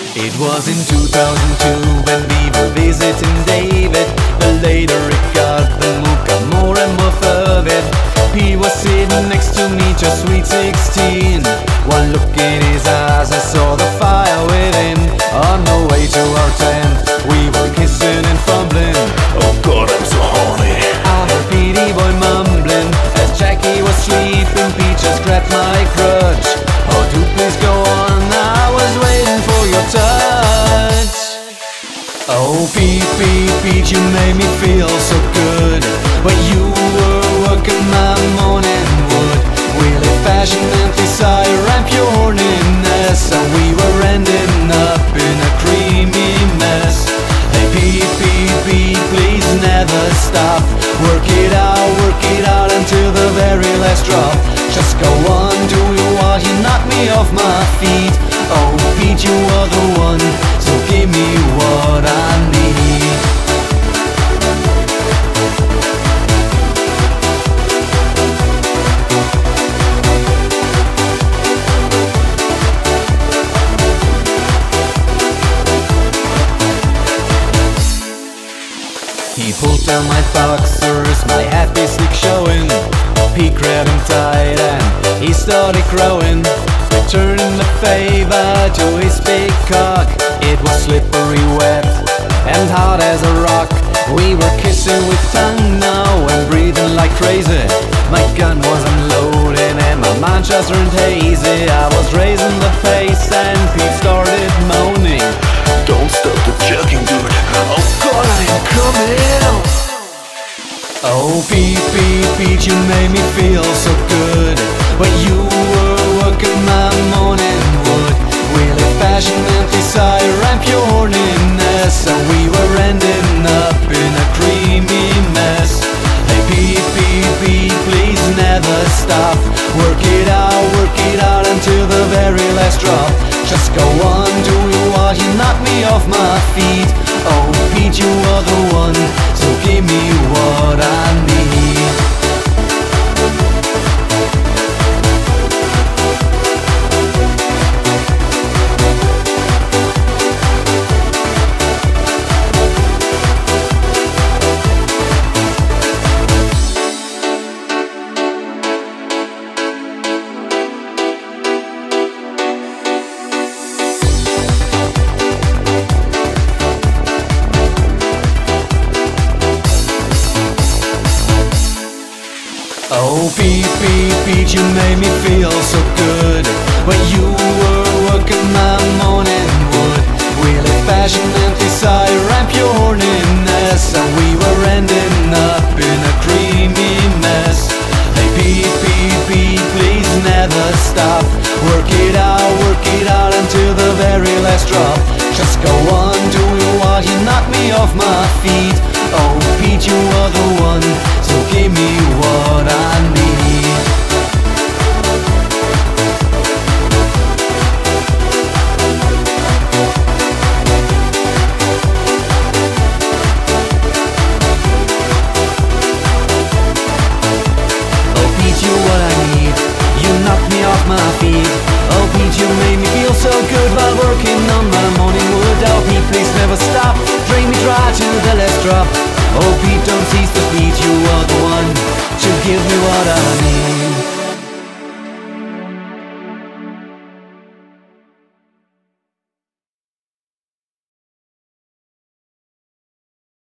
It was in 2002 when we were visiting David, but later it got the mood got more and more fervid. He was sitting next to me, just sweet 16. One look in his eyes, I saw the fire within. On the way to our tent, we were kissing and fumbling. Oh God, I'm so horny. I heard Petey boy mumbling as Jackie was sleeping. Pete just grabbed my crutch. Oh, do please go on, I was waiting for your touch. Oh, Pete, Pete, Pete, you made me feel so good when you were working my morning wood. Wheelie fashion and desire and pure horniness, and we were ending up in a creamy mess. Hey, Pete, Pete, Pete, please never stop. Work it out until the very last drop. Just go on, do it while you knock me off my feet. Oh, Pete, you are the one, so give me what I need. He pulled down my boxers, my happy slick showing. He grabbed him tight and he started growing, returning the favor to his big cock. It was slippery wet and hard as a rock. We were kissing with tongue now and breathing like crazy. My gun was unloading and my mind just turned hazy. I was raising the pace and Pete started moaning. Don't stop the jerking, dude. Oh God, I am coming. Oh, Pete, Pete, Pete, you made me feel so good when you were working my morning wood. Wheelie fashion and desire and pure horniness, and we were ending up in a creamy mess. Hey, Pete, Pete, Pete, please never stop. Work it out until the very last drop. Just go on, do it while you knock me off my feet. Oh, Pete, you are the one, so give me what I need. Oh, Pete, Pete, Pete, you made me feel so good when you were working my morning wood. Wheelie fashion and desire and pure horniness, and we were ending up in a creamy mess. Hey, Pete, Pete, Pete, please never stop. Work it out until the very last drop. Just go on, do it while you knock me off my feet. Oh, Pete, you are the one, so give me what I need. Oh, Pete, you what I need. You knocked me off my feet. Oh, Pete, you made me feel so good while working on my morning wood. Oh, Pete, please never stop. Drain me dry to the last drop. Oh, Pete, don't cease to beat. You are the one to give me what I need.